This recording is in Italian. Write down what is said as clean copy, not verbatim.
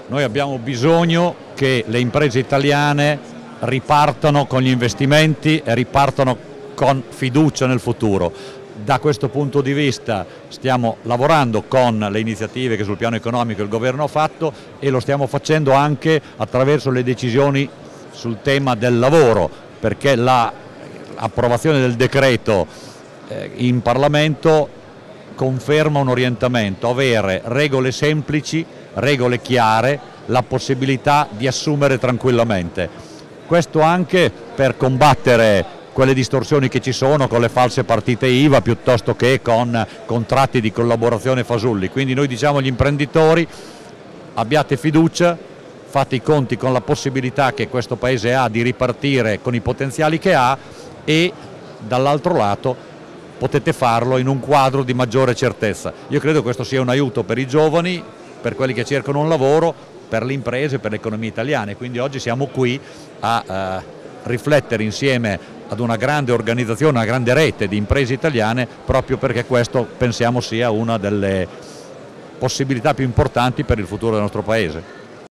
Noi abbiamo bisogno che le imprese italiane ripartano con gli investimenti e ripartano con fiducia nel futuro. Da questo punto di vista stiamo lavorando con le iniziative che sul piano economico il governo ha fatto e lo stiamo facendo anche attraverso le decisioni sul tema del lavoro, perché l'approvazione del decreto in Parlamento conferma un orientamento: avere regole semplici, regole chiare, la possibilità di assumere tranquillamente. Questo anche per combattere quelle distorsioni che ci sono con le false partite IVA piuttosto che con contratti di collaborazione fasulli. Quindi noi diciamo agli imprenditori: abbiate fiducia, fate i conti con la possibilità che questo Paese ha di ripartire con i potenziali che ha, e dall'altro lato potete farlo in un quadro di maggiore certezza. Io credo che questo sia un aiuto per i giovani, per quelli che cercano un lavoro, per le imprese, per l'economia italiana, e quindi oggi siamo qui a riflettere insieme ad una grande organizzazione, una grande rete di imprese italiane, proprio perché questo pensiamo sia una delle possibilità più importanti per il futuro del nostro Paese.